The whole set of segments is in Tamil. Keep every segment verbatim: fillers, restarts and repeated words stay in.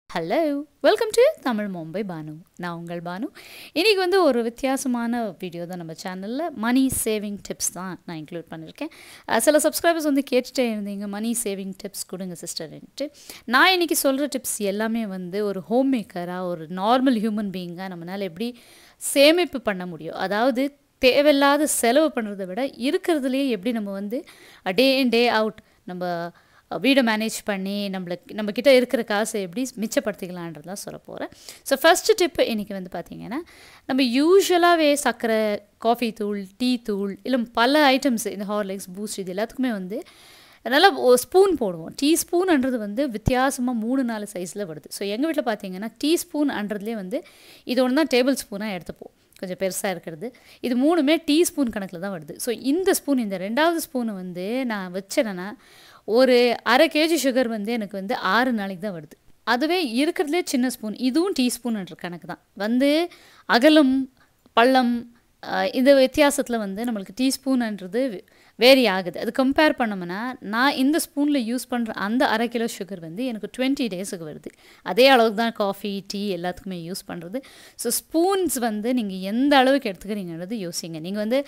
Hello, welcome to Tamil Mumbai Banu. நான் உங்கள் பானு. இன்னைக்கு வந்து ஒரு வித்தியாசமான வீடியோ தான் நம்ம சேனல்ல மணி சேவிங் டிப்ஸ் தான் நான் இன்க்ளூட் பண்ணியிருக்கேன். சில சப்ஸ்கிரைபர்ஸ் வந்து கேட்டுட்டே இருந்தீங்க மணி சேவிங் டிப்ஸ் கொடுங்க சிஸ்டர்ன்ட்டு. நான் இன்னைக்கு சொல்கிற டிப்ஸ் எல்லாமே வந்து ஒரு ஹோம் மேக்கராக ஒரு நார்மல் ஹியூமன் பீயிங்காக நம்மளால் எப்படி சேமிப்பு பண்ண முடியும், அதாவது தேவையில்லாத செலவு பண்ணுறதை விட இருக்கிறதுலையே எப்படி நம்ம வந்து டே இன் டே அவுட் நம்ம வீடை மேனேஜ் பண்ணி நம்மளுக்கு நம்மக்கிட்ட இருக்கிற காசை எப்படி மிச்சப்படுத்திக்கலான்றதான் சொல்ல போகிறேன். ஸோ ஃபஸ்ட்டு டிப்பு இன்றைக்கி வந்து பார்த்திங்கன்னா, நம்ம யூஸ்வலாகவே சர்க்கரை, காஃபி தூள், டீ தூள், இல்லை பல ஐட்டம்ஸ் இந்த ஹார்லிக்ஸ், பூஸ்ட் இது எல்லாத்துக்குமே வந்து நல்லா ஸ்பூன் போடுவோம். டீ ஸ்பூன்ன்றது வந்து வித்தியாசமாக மூணு நாலு சைஸில் வருது. ஸோ எங்கள் வீட்டில் பார்த்திங்கன்னா டீ ஸ்பூன்ன்றதுலேயே வந்து இது ஒன்று தான் டேபிள் ஸ்பூனாக எடுத்துப்போம், கொஞ்சம் பெருசாக இருக்கிறது. இது மூணுமே டீ ஸ்பூன் கணக்கில் தான் வருது. ஸோ இந்த ஸ்பூன், இந்த ரெண்டாவது ஸ்பூனு வந்து நான் வச்சேன்னா ஒரு அரை கேஜி சுகர் வந்து எனக்கு வந்து ஆறு நாளைக்கு தான் வருது. அதுவே இருக்கிறதுலே சின்ன ஸ்பூன், இதுவும் டீஸ்பூன்ன்ற கணக்கு தான் வந்து அகலம் பள்ளம் இந்த வித்தியாசத்தில் வந்து நம்மளுக்கு டீஸ்பூன்ன்றது வேரி ஆகுது. அது கம்பேர் பண்ணோம்னா நான் இந்த ஸ்பூனில் யூஸ் பண்ணுற அந்த அரை கிலோ சுகர் வந்து எனக்கு டுவெண்ட்டி டேஸுக்கு வருது. அதே அளவுக்கு தான் காஃபி, டீ எல்லாத்துக்குமே யூஸ் பண்ணுறது. ஸோ ஸ்பூன்ஸ் வந்து நீங்கள் எந்த அளவுக்கு எடுத்துக்கிறீங்கன்றது யோசிங்க. நீங்கள் வந்து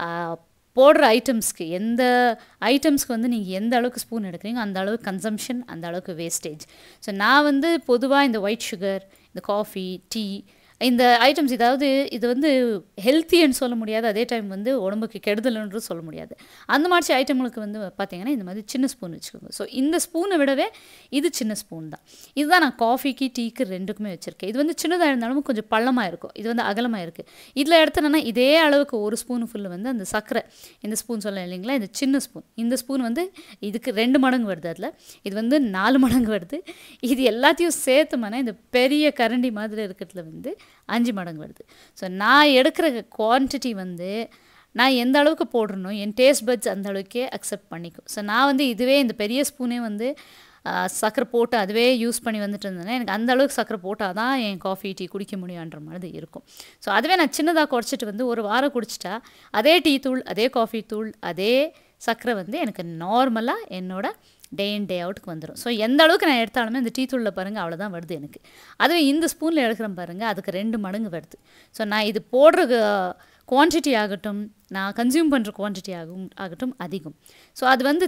போடுற ஐட்டம்ஸ்க்கு எந்த ஐட்டம்ஸ்க்கு வந்து நீங்கள் எந்த அளவுக்கு ஸ்பூன் எடுக்கிறீங்க அந்த அளவுக்கு கன்சம்ஷன், அந்த அளவுக்கு வேஸ்டேஜ். ஸோ நான் வந்து பொதுவாக இந்த ஒயிட் சுகர், இந்த காஃபி, டீ இந்த ஐட்டம்ஸ், இதாவது இது வந்து ஹெல்த்தின்னு சொல்ல முடியாது, அதே டைம் வந்து உடம்புக்கு கெடுதல்ன்றது சொல்ல முடியாது. அந்த மாதிரி ஐட்டங்களுக்கு வந்து பார்த்திங்கன்னா இந்த மாதிரி சின்ன ஸ்பூன் வச்சுக்கோங்க. ஸோ இந்த ஸ்பூனை விடவே இது சின்ன ஸ்பூன் தான். இதுதான் நான் காஃபிக்கு, டீக்கு ரெண்டுக்குமே வச்சுருக்கேன். இது வந்து சின்னதாக இருந்தாலும் கொஞ்சம் பள்ளமாக இருக்கும், இது வந்து அகலமாக இருக்குது. இதில் எடுத்தோன்னா இதே அளவுக்கு ஒரு ஸ்பூன் ஃபுல்லு வந்து அந்த சர்க்கரை, இந்த ஸ்பூன் சொல்ல இல்லைங்களா, இந்த சின்ன ஸ்பூன், இந்த ஸ்பூன் வந்து இதுக்கு ரெண்டு மடங்கு வருது, அதில் இது வந்து நாலு மடங்கு வருது. இது எல்லாத்தையும் சேர்த்துமானா இந்த பெரிய கரண்டி மாதிரி இருக்கிறதுல வந்து அஞ்சு மடங்கு வருது. ஸோ நான் எடுக்கிற குவான்டிட்டி வந்து நான் எந்த அளவுக்கு போடுறனோ என் டேஸ்ட் பட்ஸ் அந்த அளவுக்கே அக்செப்ட் பண்ணிக்கும். ஸோ நான் வந்து இதுவே இந்த பெரிய ஸ்பூனே வந்து சர்க்கரை போட்டு அதுவே யூஸ் பண்ணி வந்துட்டு இருந்தேன்னா எனக்கு அந்த அளவுக்கு சர்க்கரை போட்டால் தான் என் காஃபி, டீ குடிக்க முடியுன்ற மாதிரி இருக்கும். ஸோ அதுவே நான் சின்னதாக குறைச்சிட்டு வந்து ஒரு வாரம் குடிச்சிட்டா அதே டீ தூள், அதே காஃபி தூள், அதே சர்க்கரை வந்து எனக்கு நார்மலாக என்னோட டே இன் டே அவுட்டுக்கு வந்துடும். ஸோ எந்த அளவுக்கு நான் எடுத்தாலுமே இந்த டீ தூளில் பாருங்கள் அவ்வளோதான் வருது எனக்கு. அதுவே இந்த ஸ்பூனில் எடுக்கிறேன் பாருங்கள், அதுக்கு ரெண்டு மடங்கு வருது. ஸோ நான் இது போடுற குவான்டிட்டி ஆகட்டும், நான் கன்சியூம் பண்ணுற குவான்டிட்டி ஆகும் ஆகட்டும் அதிகம். ஸோ அது வந்து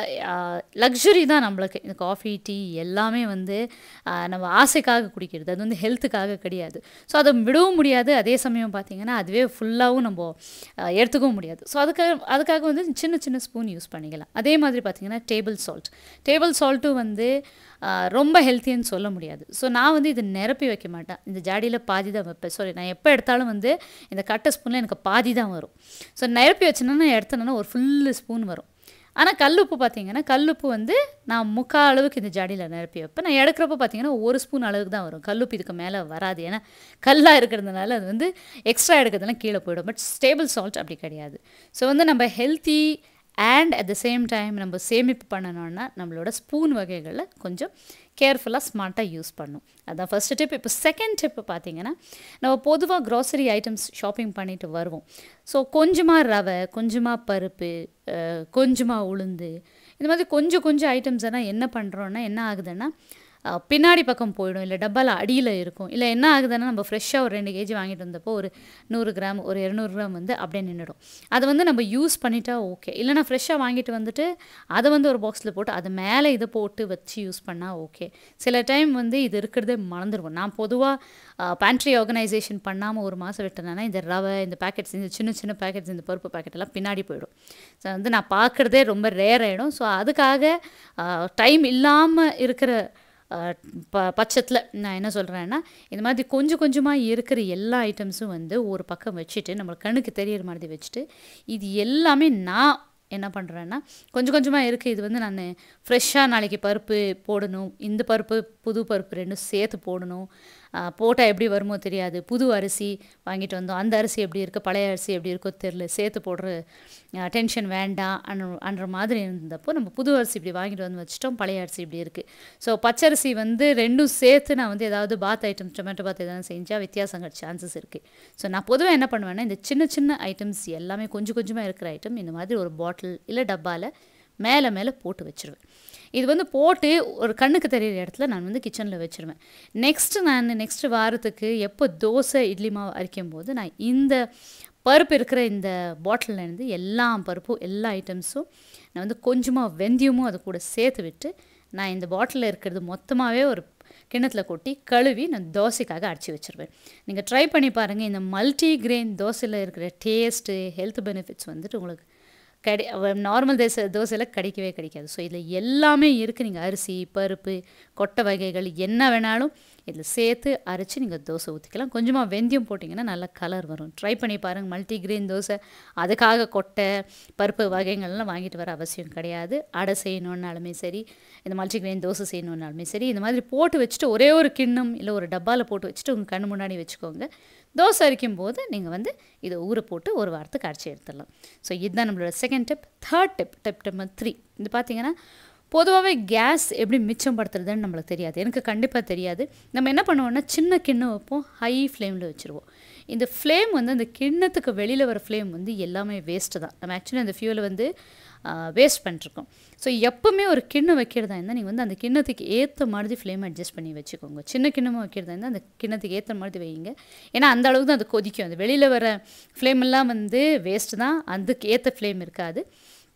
லக்ஸுரி தான் நம்மளுக்கு. இந்த காஃபி, டீ எல்லாமே வந்து நம்ம ஆசைக்காக குடிக்கிறது, அது வந்து ஹெல்த்துக்காக கிடையாது. ஸோ அதை விடவும் முடியாது, அதே சமயம் பார்த்திங்கன்னா அதுவே ஃபுல்லாகவும் நம்ம எடுத்துக்கவும் முடியாது. ஸோ அதுக்காக அதுக்காக வந்து சின்ன சின்ன ஸ்பூன் யூஸ் பண்ணிக்கலாம். அதே மாதிரி பார்த்திங்கன்னா டேபிள் சால்ட், டேபிள் சால்ட்டும் வந்து ரொம்ப ஹெல்த்தின்னு சொல்ல முடியாது. ஸோ நான் வந்து இது நிரப்பி வைக்க மாட்டேன், இந்த ஜாடியில் பாதி தான் வைப்பேன். சாரி, நான் எப்போ எடுத்தாலும் வந்து இந்த கட்டை ஸ்பூனில் எனக்கு பாதி தான் வரும். ஸோ நிரப்பி வச்சேன்னா நான் எடுத்தேன்னா ஒரு ஃபுல்லு ஸ்பூன் வரும். ஆனால் கல்லுப்பு பார்த்திங்கன்னா கல்லுப்பு வந்து நான் முக்கால் அளவுக்கு இந்த ஜாடியில் நிரப்பி வைப்பேன். நான் எடுக்கிறப்ப பார்த்திங்கன்னா ஒரு ஸ்பூன் அளவுக்கு தான் வரும், கல்லுப்பு இதுக்கு மேலே வராது. ஏன்னா கல்லாக இருக்கிறதுனால அது வந்து எக்ஸ்ட்ரா எடுக்கிறதுலாம் கீழே போயிடும். பட் டேபிள் சால்ட் அப்படி கிடையாது. ஸோ வந்து நம்ம healthy and at the same time நம்ம சேமிப்பு பண்ணணும்னா நம்மளோட ஸ்பூன் வகைகளில் கொஞ்சம் கேர்ஃபுல்லாக ஸ்மார்ட்டாக யூஸ் பண்ணும். அதுதான் ஃபஸ்ட்டு டிப். இப்போ செகண்ட் டிப்பு பார்த்திங்கன்னா, நம்ம பொதுவாக க்ராசரி ஐட்டம்ஸ் ஷாப்பிங் பண்ணிட்டு வருவோம். ஸோ கொஞ்சமாக ரவை, கொஞ்சமாக பருப்பு, கொஞ்சமாக உளுந்து, இந்த மாதிரி கொஞ்சம் கொஞ்சம் ஐட்டம்ஸ் எல்லாம் என்ன பண்ணுறோன்னா என்ன ஆகுதுன்னா பின்னாடி பக்கம் போயிடும், இல்லை டப்பாவில் அடியில் இருக்கும். இல்லை என்ன ஆகுதுன்னா நம்ம ஃப்ரெஷ்ஷாக ஒரு ரெண்டு கேஜி வாங்கிட்டு வந்தப்போ ஒரு நூறு கிராம் ஒரு இரநூறு கிராம் வந்து அப்படியே நின்றுடும். அதை வந்து நம்ம யூஸ் பண்ணிட்டா ஓகே. இல்லைனா ஃப்ரெஷ்ஷாக வாங்கிட்டு வந்துட்டு அதை வந்து ஒரு பாக்ஸில் போட்டு அது மேலே இதை போட்டு வச்சு யூஸ் பண்ணால் ஓகே. சில டைம் வந்து இது இருக்கிறதே மறந்துடுவோம். நான் பொதுவாக பேண்ட்ரி ஆர்கனைசேஷன் பண்ணாமல் ஒரு மாதம் விட்டேன்னா இந்த ரவை, இந்த பேக்கெட்ஸ், இந்த சின்ன சின்ன பேக்கெட்ஸ், இந்த பருப்பு பேக்கெட் எல்லாம் பின்னாடி போயிடும். ஸோ வந்து நான் பார்க்குறதே ரொம்ப ரேர் ஆகிடும். ஸோ அதுக்காக டைம் இல்லாமல் இருக்கிற ப பட்சத்தில் நான் என்ன சொல்கிறேன்னா, இந்த மாதிரி கொஞ்சம் கொஞ்சமாக இருக்கிற எல்லா ஐட்டம்ஸும் வந்து ஒரு பக்கம் வச்சுட்டு நம்மளுக்கு கண்ணுக்கு தெரியிற மாதிரி வச்சுட்டு இது எல்லாமே நான் என்ன பண்ணுறேன்னா கொஞ்சம் கொஞ்சமாக இருக்குது. இது வந்து நான் ஃப்ரெஷ்ஷாக நாளைக்கு பருப்பு போடணும், இந்த பருப்பு புது பருப்பு ரெண்டும் சேர்த்து போடணும், போட்டால் எப்படி வருமோ தெரியாது, புது அரிசி வாங்கிட்டு வந்தோம், அந்த அரிசி எப்படி இருக்குது, பழைய அரிசி எப்படி இருக்கோ தெரில, சேர்த்து போடுற டென்ஷன் வேண்டாம் அன்ற அன்ற மாதிரி இருந்தப்போ நம்ம புது அரிசி இப்படி வாங்கிட்டு வந்து வச்சுட்டோம், பழைய அரிசி இப்படி இருக்குது. ஸோ பச்சரிசி வந்து ரெண்டும் சேர்த்து நான் வந்து ஏதாவது பாத் ஐட்டம்ஸ், டொமேட்டோ பாத் எதாவது செஞ்சால் வித்தியாசங்கள் சான்சஸ் இருக்குது. ஸோ நான் பொதுவாக என்ன பண்ணுவேன்னா இந்த சின்ன சின்ன ஐட்டம்ஸ் எல்லாமே கொஞ்சம் கொஞ்சமாக இருக்கிற ஐட்டம் இந்த மாதிரி ஒரு பாட்டில் இல்லை டப்பாவில் மேலே மேலே போட்டு வச்சுருவேன். இது வந்து போட்டு ஒரு கண்ணுக்கு தெரியிற இடத்துல நான் வந்து கிச்சனில் வச்சுருவேன். நெக்ஸ்ட்டு நான் நெக்ஸ்ட்டு வாரத்துக்கு எப்போ தோசை இட்லி மாவு அரைக்கும் போது நான் இந்த பருப்பு இருக்கிற இந்த பாட்டில்லேருந்து எல்லா பருப்பும் எல்லா ஐட்டம்ஸும் நான் வந்து கொஞ்சமாக வெந்தயமும் அது கூட சேர்த்து விட்டு நான் இந்த பாட்டிலில் இருக்கிறது மொத்தமாகவே ஒரு கிண்ணத்தில் கொட்டி கழுவி நான் தோசைக்காக அரைச்சி வச்சுருவேன். நீங்கள் ட்ரை பண்ணி பாருங்கள். இந்த மல்டி கிரெயின் தோசையில் இருக்கிற டேஸ்ட்டு ஹெல்த் பெனிஃபிட்ஸ் வந்துட்டு உங்களுக்கு கிடை நார்மல் தோசை தோசையில் கிடைக்கவே கிடைக்காது. ஸோ இதில் எல்லாமே இருக்குது. நீங்கள் அரிசி பருப்பு கொட்டை வகைகள் என்ன வேணாலும் இதில் சேர்த்து அரைச்சி நீங்கள் தோசை ஊற்றிக்கலாம். கொஞ்சமாக வெந்தயம் போட்டிங்கன்னா நல்லா கலர் வரும். ட்ரை பண்ணி பாருங்கள். மல்டி கிரெயின் தோசை அதுக்காக கொட்டை பருப்பு வகைகள்லாம் வாங்கிட்டு வர அவசியம் கிடையாது. அடை செய்யணுன்னாலுமே சரி, இந்த மல்டி கிரெயின் தோசை செய்யணுன்னாலுமே சரி, இந்த மாதிரி போட்டு வச்சுட்டு ஒரே ஒரு கிண்ணம் இல்லை ஒரு டப்பாவில் போட்டு வச்சுட்டு உங்கள் கண்ணு முன்னாடி வச்சுக்கோங்க. தோசை அரைக்கும் போது நீங்கள் வந்து இதை ஊற போட்டு ஒரு வாரத்துக்கு அரைச்சி எடுத்துடலாம். ஸோ இதுதான் நம்மளோட second tip. Third tip tip number three. இது பார்த்தீங்கன்னா பொதுவாகவே கேஸ் எப்படி மிச்சப்படுத்துறதுன்னு நம்மளுக்கு தெரியாது. எனக்கு கண்டிப்பாக தெரியாது. நம்ம என்ன பண்ணுவோம்னா சின்ன கிண்ணம் வைப்போம், ஹை ஃப்ளேமில் வச்சுருவோம். இந்த ஃப்ளேம் வந்து அந்த கிண்ணத்துக்கு வெளியில் வர ஃப்ளேம் வந்து எல்லாமே வேஸ்ட்டு தான். நம்ம ஆக்சுவலி அந்த ஃபியூலை வந்து வேஸ்ட் பண்ணிருக்கோம். ஸோ எப்போவுமே ஒரு கிண்ணம் வைக்கிறதா இருந்தால் நீங்கள் வந்து அந்த கிண்ணத்துக்கு ஏற்ற மாதிரி ஃப்ளேம் அட்ஜஸ்ட் பண்ணி வச்சுக்கோங்க. சின்ன கிண்ணமாக வைக்கிறதா இருந்தால் அந்த கிண்ணத்துக்கு ஏற்ற மாதிரி வைங்க. ஏன்னா அந்த அளவுக்கு தான் அது கொதிக்கும். அந்த வெளியில் வர ஃப்ளேமெல்லாம் வந்து வேஸ்ட்டு தான், அதுக்கு ஏற்ற ஃப்ளேம் இருக்காது.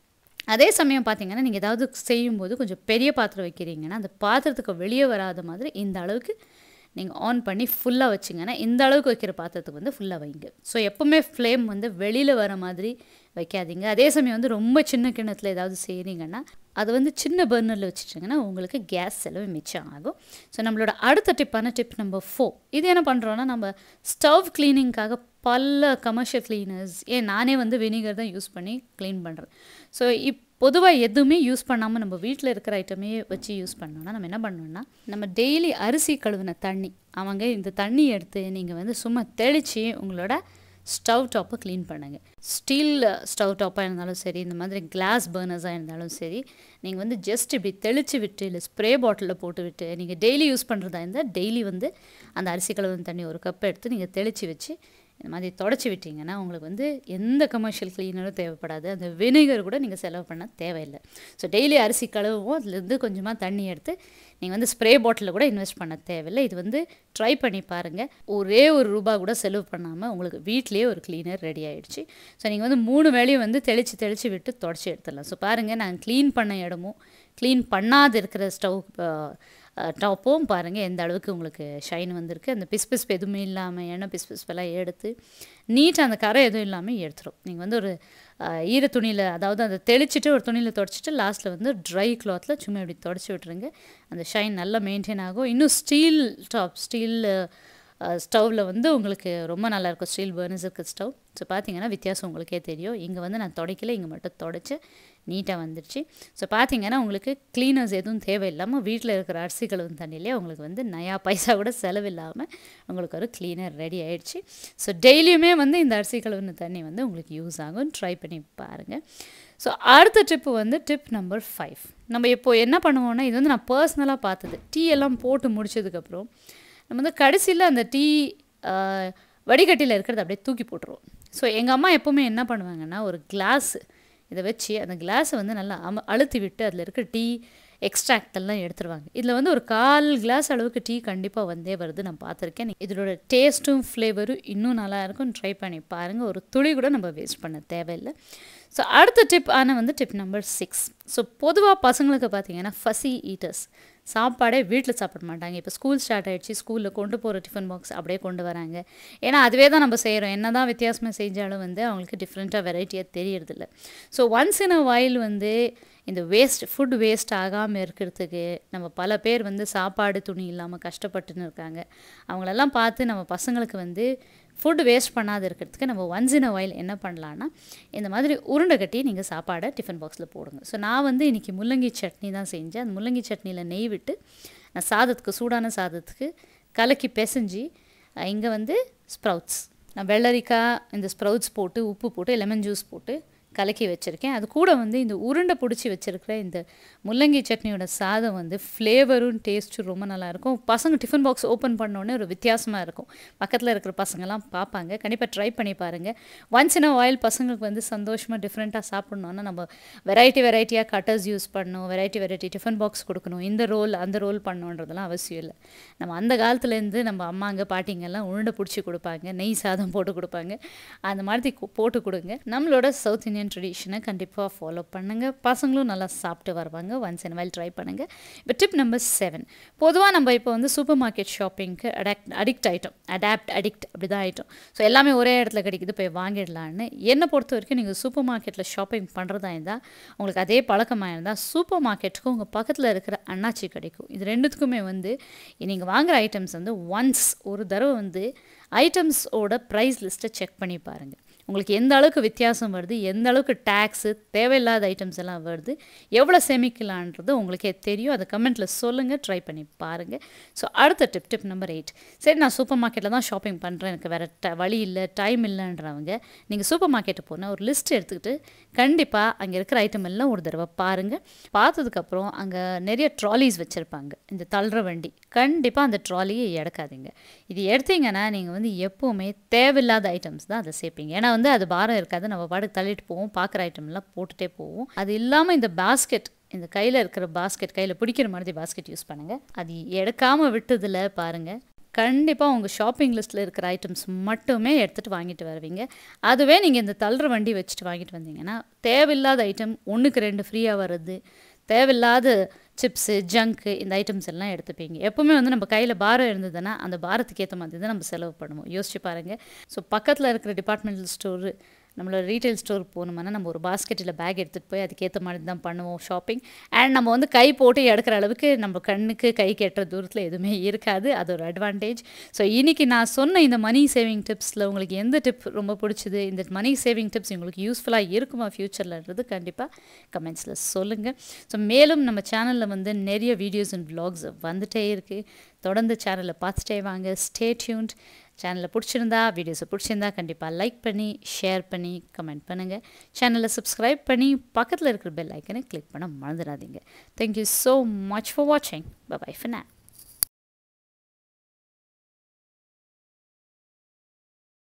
அதே சமயம் பார்த்தீங்கன்னா நீங்கள் ஏதாவது செய்யும்போது கொஞ்சம் பெரிய பாத்திரம் வைக்கிறீங்கன்னா அந்த பாத்திரத்துக்கு வெளியே வராத மாதிரி இந்த அளவுக்கு நீங்கள் ஆன் பண்ணி ஃபுல்லாக வச்சிங்கன்னா இந்த அளவுக்கு வைக்கிற பாத்திரத்துக்கு வந்து ஃபுல்லாக வைங்க. ஸோ எப்போவுமே ஃப்ளேம் வந்து வெளியில் வர மாதிரி வைக்காதீங்க. அதே சமயம் வந்து ரொம்ப சின்ன கிண்ணத்தில் ஏதாவது செய்கிறீங்கன்னா அது வந்து சின்ன பர்னரில் வச்சுட்டிங்கன்னா உங்களுக்கு கேஸ் செலவு மிச்சம் ஆகும். ஸோ நம்மளோட அடுத்த டிப்பான டிப் நம்பர் ஃபோர். இது என்ன பண்ணுறோன்னா நம்ம ஸ்டவ் க்ளீனிங்காக பல கமர்ஷியல் க்ளீனர்ஸ், ஏன் நானே வந்து வினிகர் தான் யூஸ் பண்ணி க்ளீன் பண்ணுறேன். ஸோ இப் பொதுவாக எதுவுமே யூஸ் பண்ணாமல் நம்ம வீட்டில் இருக்கிற ஐட்டமே வச்சு யூஸ் பண்ணோன்னா நம்ம என்ன பண்ணோன்னா நம்ம டெய்லி அரிசி கழுவின தண்ணி அவங்க இந்த தண்ணி எடுத்து நீங்கள் வந்து சும்மா தெளித்து உங்களோட ஸ்டவ் டாப்பை க்ளீன் பண்ணுங்கள். ஸ்டீல் ஸ்டவ் டாப்பாக இருந்தாலும் சரி, இந்த மாதிரி கிளாஸ் பர்னர்ஸாக இருந்தாலும் சரி, நீங்கள் வந்து ஜஸ்ட் இப்படி தெளித்து விட்டு இல்லை ஸ்ப்ரே பாட்டிலில் போட்டு விட்டு நீங்கள் டெய்லி யூஸ் பண்ணுறதா இருந்தால் டெய்லி வந்து அந்த அரிசி கழுவின தண்ணி ஒரு கப் எடுத்து நீங்கள் தெளித்து வச்சு இந்த மாதிரி தொடச்சி விட்டிங்கன்னா உங்களுக்கு வந்து எந்த கமர்ஷியல் க்ளீனரும் தேவைப்படாது. அந்த வினிகர் கூட நீங்கள் செலவு பண்ண தேவையில்லை. ஸோ டெய்லி அரிசி கழுவும் அதுலேருந்து கொஞ்சமாக தண்ணி எடுத்து நீங்கள் வந்து ஸ்ப்ரே பாட்டிலில் கூட இன்வெஸ்ட் பண்ண தேவையில்லை. இது வந்து ட்ரை பண்ணி பாருங்கள். ஒரே ஒரு ரூபா கூட செலவு பண்ணாமல் உங்களுக்கு வீட்லேயே ஒரு க்ளீனர் ரெடி ஆகிடுச்சு. ஸோ நீங்கள் வந்து மூணு வேளையும் வந்து தெளித்து தெளித்து விட்டு தொடச்சி எடுத்துடலாம். ஸோ பாருங்கள், நான் க்ளீன் பண்ண இடமும் க்ளீன் பண்ணாது இருக்கிற ஸ்டவ் டாப்பும் பாருங்கள் எந்த அளவுக்கு உங்களுக்கு ஷைன் வந்திருக்கு. அந்த பிஸ் பிஸ்ப்பு எதுவுமே இல்லாமல் எண்ணெய் பிஸ் பிஸ்பெல்லாம் எடுத்து நீட்டாக அந்த கரை எதுவும் இல்லாமல் எடுத்துரும். நீங்கள் வந்து ஒரு ஈர துணியில், அதாவது அதை தெளிச்சுட்டு ஒரு துணியில் தொடச்சிட்டு லாஸ்ட்டில் வந்து ட்ரை கிளாத்தில் சும்மா இப்படி தொடச்சி விட்டுருங்க. அந்த ஷைன் நல்லா மெயின்டைன் ஆகும். இன்னும் ஸ்டீல் டாப் ஸ்டீல் ஸ்டவ்வில் வந்து உங்களுக்கு ரொம்ப நல்லாயிருக்கும். ஸ்டீல் பர்னர்ஸ் இருக்குது ஸ்டவ். ஸோ பார்த்தீங்கன்னா வித்தியாசம் உங்களுக்கே தெரியும். இங்கே வந்து நான் துடைக்கல, இங்கே மட்டும் தொடச்சி நீட்டாக வந்துடுச்சு. ஸோ பார்த்தீங்கன்னா உங்களுக்கு க்ளீனர்ஸ் எதுவும் தேவையில்லாமல் வீட்டில் இருக்கிற அரிசி கழுவும் தண்ணியிலே உங்களுக்கு வந்து நயா பைசா கூட செலவில்லாமல் உங்களுக்கு ஒரு க்ளீனர் ரெடி ஆகிடுச்சு. ஸோ டெய்லியுமே வந்து இந்த அரிசி கழுவுன தண்ணி வந்து உங்களுக்கு யூஸ் ஆகும். ட்ரை பண்ணி பாருங்கள். ஸோ அடுத்த டிப்பு வந்து டிப் நம்பர் ஃபைவ். நம்ம இப்போது என்ன பண்ணுவோன்னா, இது வந்து நான் பர்சனலாக பார்த்தது. டீ எல்லாம் போட்டு முடிச்சதுக்கப்புறம் நம்ம வந்து கடைசியில் அந்த டீ வடிகட்டியில் இருக்கிறத அப்படியே தூக்கி போட்டுருவோம். ஸோ எங்கள் அம்மா எப்போவுமே என்ன பண்ணுவாங்கன்னா, ஒரு கிளாஸு இதை வச்சு அந்த கிளாஸை வந்து நல்லா அம அழுத்தி விட்டு அதில் இருக்கிற டீ எக்ஸ்ட்ராக்ட் எல்லாம் எடுத்துருவாங்க. இதில் வந்து ஒரு கால் கிளாஸ் அளவுக்கு டீ கண்டிப்பாக வந்தே வருது, நான் பார்த்துருக்கேன். இதோட டேஸ்ட்டும் ஃப்ளேவரும் இன்னும் நல்லாயிருக்கும். ட்ரை பண்ணி பாருங்கள். ஒரு துளி கூட நம்ம வேஸ்ட் பண்ண தேவையில்லை. ஸோ அடுத்த டிப் ஆனால் வந்து டிப் நம்பர் சிக்ஸ். ஸோ பொதுவாக பசங்களுக்கு பார்த்தீங்கன்னா ஃபசி ஈட்டர்ஸ், சாப்பாடே வீட்டில் சாப்பிட மாட்டாங்க. இப்போ ஸ்கூல் ஸ்டார்ட் ஆகிடுச்சு, ஸ்கூலில் கொண்டு போகிற டிஃபன் பாக்ஸ் அப்படியே கொண்டு வராங்க. ஏன்னா அதுவே தான் நம்ம செய்கிறோம். என்ன தான் வித்தியாசமாக செஞ்சாலும் வந்து அவங்களுக்கு டிஃப்ரெண்ட்டாக வெரைட்டியாக தெரியறதில்ல. So once in a while வந்து இந்த வேஸ்ட் ஃபுட் வேஸ்ட் ஆகாமல் இருக்கிறதுக்கு நம்ம பல பேர் வந்து சாப்பாடு துணி இல்லாமல் கஷ்டப்பட்டுன்னு இருக்காங்க. அவங்களெல்லாம் பார்த்து நம்ம பசங்களுக்கு வந்து ஃபுட் வேஸ்ட் பண்ணாது இருக்கிறதுக்கு நம்ம ஒன்ஸ் இன் அ வைல் என்ன பண்ணலான்னா, இந்த மாதிரி உருண்டை கட்டி நீங்கள் சாப்பாடை டிஃபன் பாக்ஸில் போடுங்க. ஸோ நான் வந்து இன்றைக்கி முள்ளங்கி சட்னி தான் செஞ்சேன். அந்த முள்ளங்கி சட்னியில் நெய் விட்டு நான் சாதத்துக்கு சூடான சாதத்துக்கு கலக்கி பிசைஞ்சு இங்கே வந்து ஸ்ப்ரவுட்ஸ், நான் வெள்ளரிக்காய் இந்த ஸ்ப்ரவுட்ஸ் போட்டு உப்பு போட்டு லெமன் ஜூஸ் போட்டு கலக்கி வச்சுருக்கேன். அது கூட வந்து இந்த உருண்டை பிடிச்சி வச்சுருக்கிற இந்த முள்ளங்கி சட்னியோட சாதம் வந்து ஃப்ளேவரும் டேஸ்ட்டும் ரொம்ப நல்லாயிருக்கும். பசங்க டிஃபன் பாக்ஸ் ஓப்பன் பண்ணோடனே ஒரு வித்தியாசமாக இருக்கும். பக்கத்தில் இருக்கிற பசங்கள்லாம் பார்ப்பாங்க. கண்டிப்பாக ட்ரை பண்ணி பாருங்கள். ஒன்ஸ் இன் அ வாயில் பசங்களுக்கு வந்து சந்தோஷமாக டிஃப்ரெண்ட்டாக சாப்பிட்ணுன்னா நம்ம வெரைட்டி வெரைட்டியாக கட்டர்ஸ் யூஸ் பண்ணணும், வெரைட்டி வெரைட்டி டிஃபன் பாக்ஸ் கொடுக்கணும், இந்த ரோல் அந்த ரோல் பண்ணணுன்றதெல்லாம் அவசியம் இல்லை. நம்ம அந்த காலத்துலேருந்து நம்ம அம்மாங்க பாட்டிங்கெல்லாம் உருண்டை பிடிச்சி கொடுப்பாங்க, நெய் சாதம் போட்டு கொடுப்பாங்க. அந்த மாதிரி போட்டு கொடுங்க. நம்மளோட சவுத் இந்தியன் ட்ரெடிஷனை கண்டிப்பாக ஃபாலோ பண்ணுங்கள். பசங்களும் நல்லா சாப்பிட்டு வருவாங்க. ஒன்ஸ் இன் வைல் ட்ரை பண்ணுங்கள். இப்போ டிப் நம்பர் செவன். பொதுவாக நம்ம இப்போ வந்து சூப்பர் மார்க்கெட் ஷாப்பிங்க்கு அடாக்ட் அடிக்ட் ஆகிட்டோம். அடாப்ட் அடிக்ட் அப்படி தான் ஆகிட்டோம். ஸோ எல்லாமே ஒரே இடத்துல கிடைக்குது, போய் வாங்கிடலான்னு. என்னை பொறுத்த வரைக்கும் நீங்கள் சூப்பர் மார்க்கெட்டில் ஷாப்பிங் பண்ணுறதா இருந்தால், உங்களுக்கு அதே பழக்கமாக இருந்தால் சூப்பர் மார்க்கெட்டுக்கு உங்கள் பக்கத்தில் இருக்கிற அண்ணாச்சி கிடைக்கும். இது ரெண்டுத்துக்குமே வந்து நீங்கள் வாங்குகிற ஐட்டம்ஸ் வந்து ஒன்ஸ் ஒரு தடவை வந்து ஐட்டம்ஸோட ப்ரைஸ் லிஸ்ட்டை செக் பண்ணி பாருங்கள். உங்களுக்கு எந்த அளவுக்கு வித்தியாசம் வருது, எந்த அளவுக்கு டேக்ஸு தேவையில்லாத ஐட்டம்ஸ் எல்லாம் வருது, எவ்வளோ சேமிக்கலான்றது உங்களுக்கே தெரியும். அதை கமெண்ட்டில் சொல்லுங்கள், ட்ரை பண்ணி பாருங்கள். ஸோ அடுத்த டிப் டிப் நம்பர் எயிட். சரி, நான் சூப்பர் மார்க்கெட்டில் தான் ஷாப்பிங் பண்ணுறேன், எனக்கு வேறு ட வழி இல்லை, டைம் இல்லைன்றவங்க நீங்கள் சூப்பர் மார்க்கெட்டு போனால் ஒரு லிஸ்ட் எடுத்துக்கிட்டு கண்டிப்பாக அங்கே இருக்கிற ஐட்டம் எல்லாம் ஒரு தடவை பாருங்கள். பார்த்ததுக்கப்புறம் அங்கே நிறைய ட்ராலிஸ் வச்சுருப்பாங்க, இந்த தள்ளுற வண்டி. கண்டிப்பாக அந்த ட்ராலியை எடுக்காதீங்க. இது எடுத்தீங்கன்னா நீங்கள் வந்து எப்போவுமே தேவையில்லாத ஐட்டம்ஸ் தான் அதை சேர்ப்பீங்க. ஏன்னா வந்து அது பாரம் இருக்காது, நம்ம பாட்டுக்கு தள்ளிட்டு போவோம், பார்க்குற ஐட்டம்லாம் போட்டுகிட்டே போவோம். அது இல்லாமல் இந்த பாஸ்கெட், இந்த கையில் இருக்கிற பாஸ்கெட், கையில் பிடிக்கிற மாதிரி பாஸ்கெட் யூஸ் பண்ணுங்கள். அது எடுக்காமல் விட்டதில் பாருங்கள், கண்டிப்பாக உங்கள் ஷாப்பிங் லிஸ்ட்டில் இருக்கிற ஐட்டம்ஸ் மட்டுமே எடுத்துகிட்டு வாங்கிட்டு வருவீங்க. அதுவே நீங்கள் இந்த தள்ளுற வண்டி வச்சுட்டு வாங்கிட்டு வந்தீங்கன்னா தேவையில்லாத ஐட்டம் ஒன்றுக்கு ரெண்டு ஃப்ரீயாக வருது, தேவையில்லாத சிப்ஸு ஜங்க்கு இந்த ஐட்டம்ஸ் எல்லாம் எடுத்துப்பீங்க. எப்போவுமே வந்து நம்ம கையில் பாரம் இருந்ததுன்னா அந்த பாரத்துக்கு ஏற்ற மாதிரி தான் நம்ம செலவு பண்ணுவோம். யோசிச்சு பாருங்கள். ஸோ பக்கத்தில் இருக்கிற டிபார்ட்மெண்டல் ஸ்டோரு, நம்மளோட ரீட்டைல் ஸ்டோர் போகணுமானா நம்ம ஒரு பாஸ்கெட்டில் பேக் எடுத்துகிட்டு போய் அதுக்கேற்ற மாதிரி தான் பண்ணுவோம் ஷாப்பிங். அண்ட் நம்ம வந்து கை போட்டு எடுக்கிற அளவுக்கு நம்ம கண்ணுக்கு கை கெட்டுற தூரத்தில் எதுவுமே இருக்காது. அது ஒரு அட்வான்டேஜ். ஸோ இன்றைக்கி நான் சொன்ன இந்த மணி சேவிங் டிப்ஸில் உங்களுக்கு எந்த டிப் ரொம்ப பிடிச்சிது, இந்த மணி சேவிங் டிப்ஸ் உங்களுக்கு யூஸ்ஃபுல்லாக இருக்குமா ஃப்யூச்சர்லன்றது கண்டிப்பாக கமெண்ட்ஸில் சொல்லுங்கள். ஸோ மேலும் நம்ம சேனலில் வந்து நிறைய வீடியோஸ் அண்ட் விலாக்ஸ் வந்துகிட்டே இருக்குது. தொடர்ந்து சேனலை பார்த்துட்டே வாங்க. Stay tuned. சேனலை பிடிச்சிருந்தா, வீடியோஸை பிடிச்சிருந்தா கண்டிப்பாக லைக் பண்ணி ஷேர் பண்ணி கமெண்ட் பண்ணுங்கள். சேனலை சப்ஸ்கிரைப் பண்ணி பக்கத்தில் இருக்கிற பெல் ஐக்கனை கிளிக் பண்ண மறந்துடாதீங்க. தேங்க்யூ ஸோ மச் ஃபார் வாட்சிங். Bye bye for now.